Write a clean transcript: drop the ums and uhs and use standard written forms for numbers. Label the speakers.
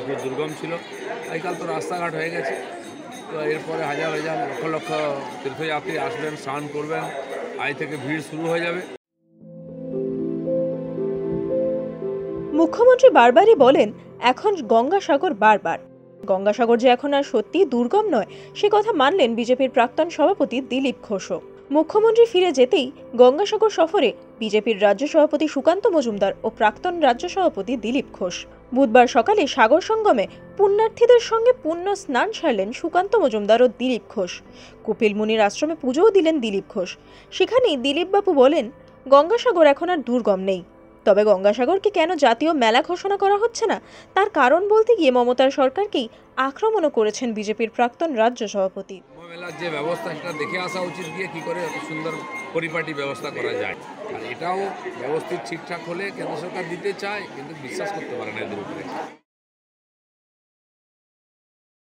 Speaker 1: পুরো দুর্গম ছিল। আজকাল তো রাস্তাঘাট হয়ে গেছে। তো এরপরে হাজার হাজার লক্ষ লক্ষ তীর্থযাত্রী আসবেন, স্নান করবেন। আজ থেকে ভিড় শুরু হয়ে যাবে।
Speaker 2: মুখ্যমন্ত্রী বারবারই বলেন এখন গঙ্গাসাগর বারবার। গঙ্গাসাগর যে এখন আর সত্যি দুর্গম নয় সে কথা মানলেন বিজেপির প্রাক্তন সভাপতি দিলীপ ঘোষও। মুখ্যমন্ত্রী ফিরে যেতেই গঙ্গাসাগর সফরে বিজেপির রাজ্য সভাপতি সুকান্ত মজুমদার ও প্রাক্তন রাজ্য সভাপতি দিলীপ ঘোষ। বুধবার সকালে সাগর সঙ্গমে পুণ্যার্থীদের সঙ্গে পুণ্য স্নান সারলেন সুকান্ত মজুমদার ও দিলীপ ঘোষ। কপিল মুনির আশ্রমে পুজোও দিলেন দিলীপ ঘোষ। সেখানেই দিলীপবাবু বলেন গঙ্গাসাগর এখন আর দুর্গম নেই। তবে গঙ্গাসাগরকে কেন জাতীয় মেলা ঘোষণা করা হচ্ছে না তার কারণ বলতে গিয়ে মমতার সরকারকেই আক্রমণও করেছেন বিজেপির প্রাক্তন রাজ্য সভাপতি।
Speaker 1: মেলার যে ব্যবস্থা সেটা দেখে আসা উচিত গিয়ে কী করে এত সুন্দর পরিপাটি ব্যবস্থা করা যায়। আর এটাও ব্যবস্থিত ঠিকঠাক হলে কেন্দ্র সরকার দিতে চায়, কিন্তু বিশ্বাস করতে পারে না এদের উপরে।